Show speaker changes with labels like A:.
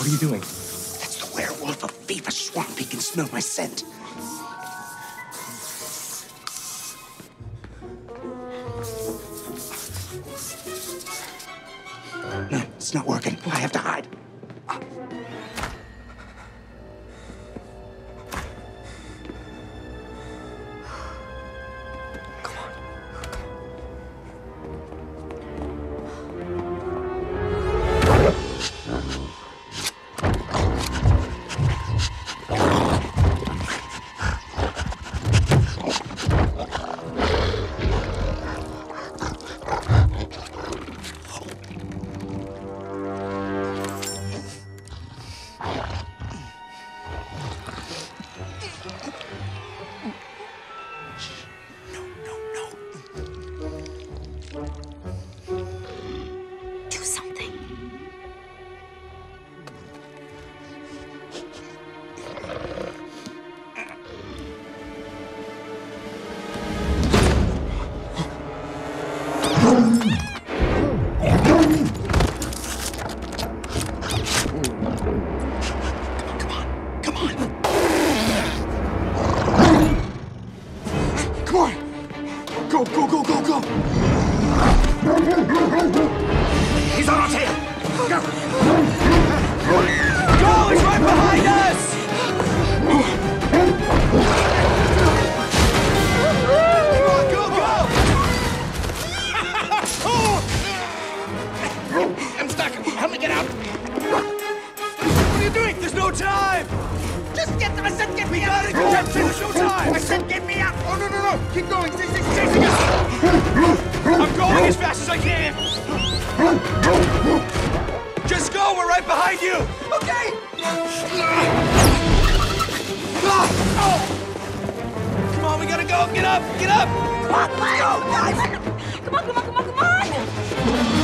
A: What are you doing?
B: That's the werewolf of Viva Swamp. He can smell my scent. No, it's not working. I have to hide.
C: Do something.
B: Come on. Go. He's on our tail. Go.
D: Go! He's right behind us! Come on, go!
B: I'm stuck. Help me get out.
D: What are you doing? There's no time!
B: Just get. I said get me
D: We
B: out.
D: gotta go! There's no time!
B: I said get me out. Oh no. Keep going. He's chasing us.
D: I'm going as fast as I can! Just go! We're right behind you!
B: Okay.
D: Come on, we gotta go! Get up!
C: Come on, guys! Come on!